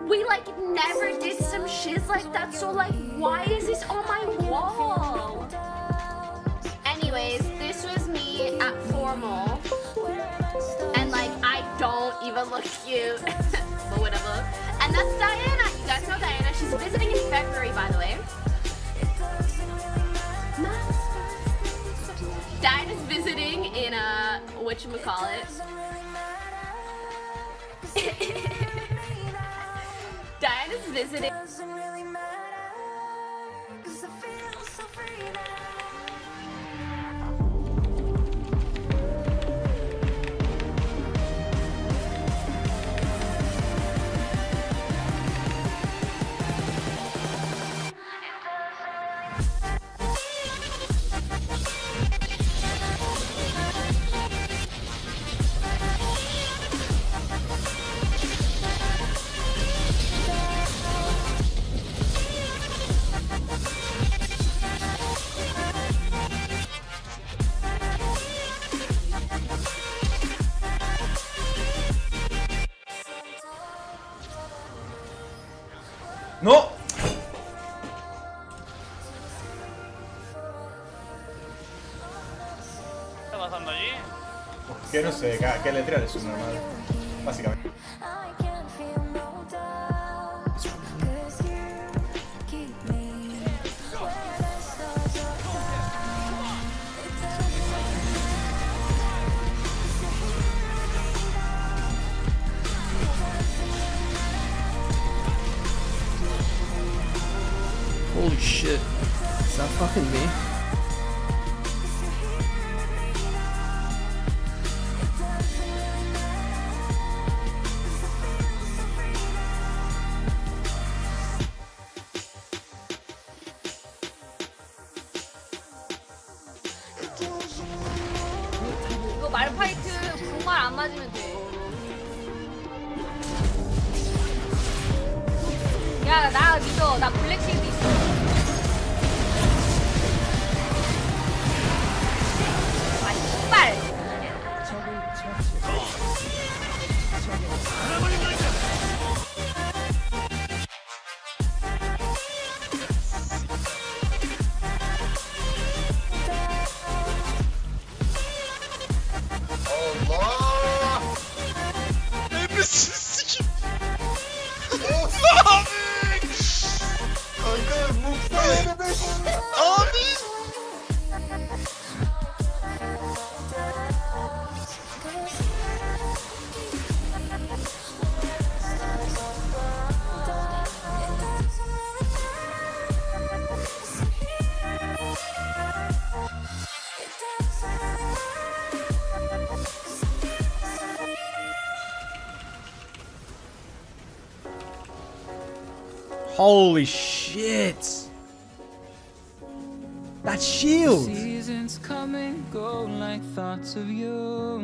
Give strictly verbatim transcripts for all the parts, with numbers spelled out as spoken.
We like never did some shiz like that, so like why is this on my wall? Anyways, this was me at formal. And like I don't even look cute. But whatever. And that's Diana. You guys know Diana. She's visiting in February, by the way. Diana's visiting in a whatchamacallit. Diana's visiting. ¡No! ¿Qué está pasando allí? Que no sé, que, que letrear es un normal, básicamente. Holy shit. Is that fucking me? 이거 말파이트 정말 안 맞으면 돼. 야, 나 믿어. 나 블랙실드 있어. 아, 씨발. Holy shit! That shield! Seasons come and go like thoughts of you.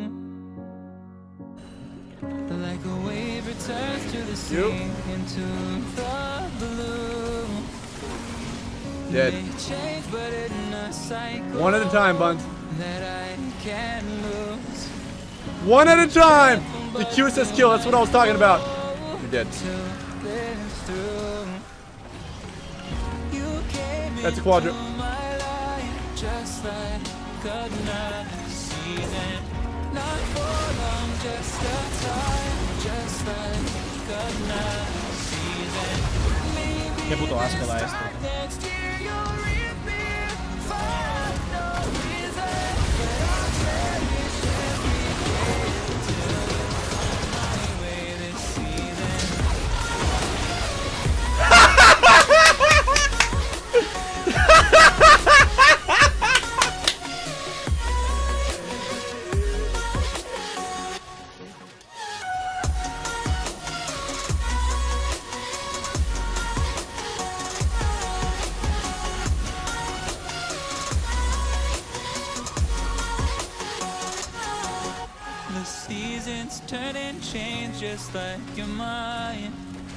Like a wave returns to the sea, into the blue. Dead. Change, but in a cycle One at a time, Buns. that I can't lose. One at a time! The Q says kill, that's what I was talking about. You're dead. That's a quadrant. Just like another season, not for long, just a time, just like another season. Qué puto asco da esto. Next year you'll reappear for no reason, but I'll cherish every day till my way this season. The seasons turn and change just like your mind.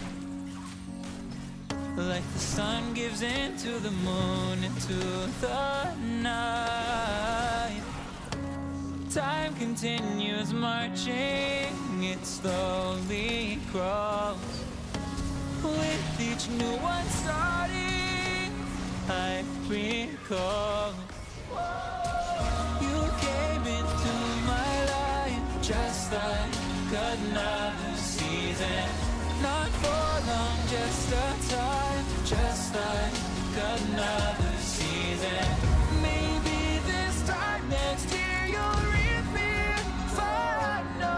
Like the sun gives into the moon, into the night. Time continues marching, it slowly crawls. each new one starting. I recall you came into my life just like another season. Not for long, just a time, just like another season. Maybe this time next year you'll reappear for no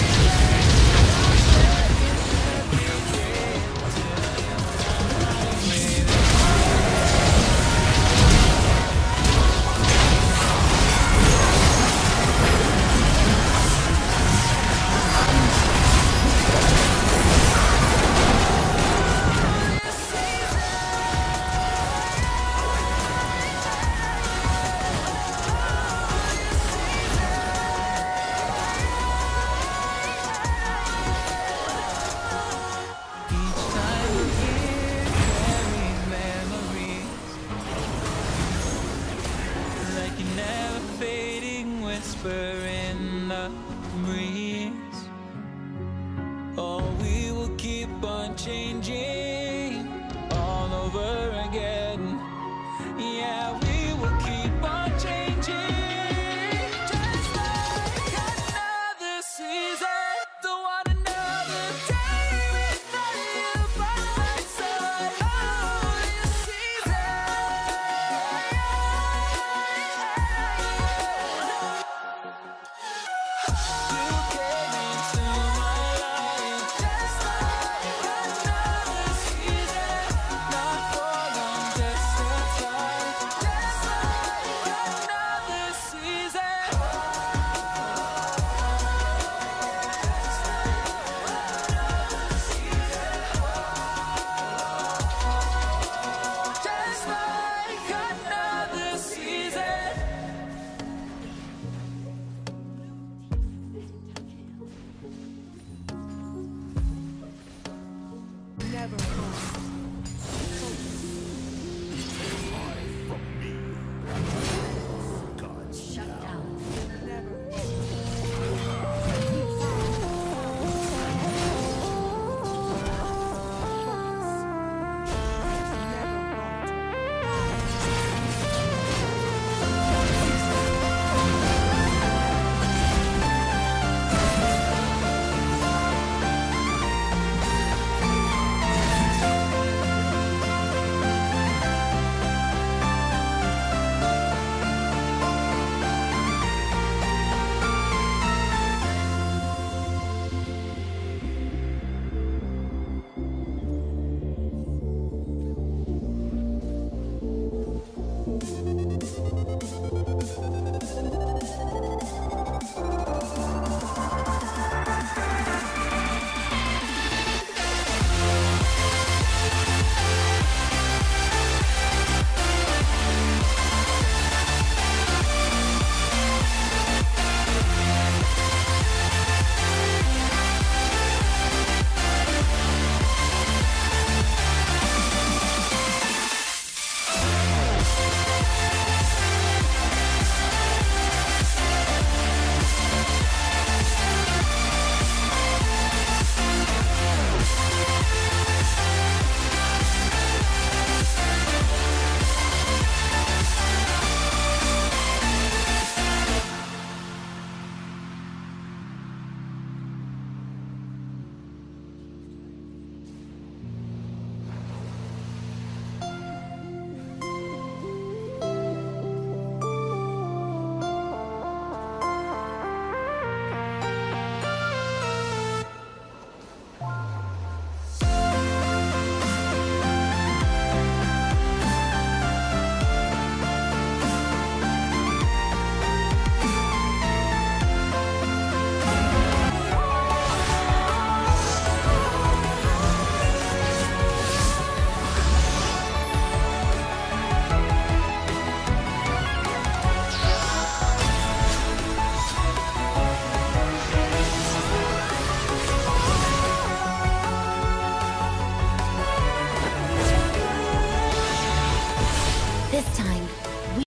in the breeze. Oh, we will keep on changing all over again. Yeah, we will keep on changing, just like another season. Don't want another day without you by my side. Oh, this season. This time,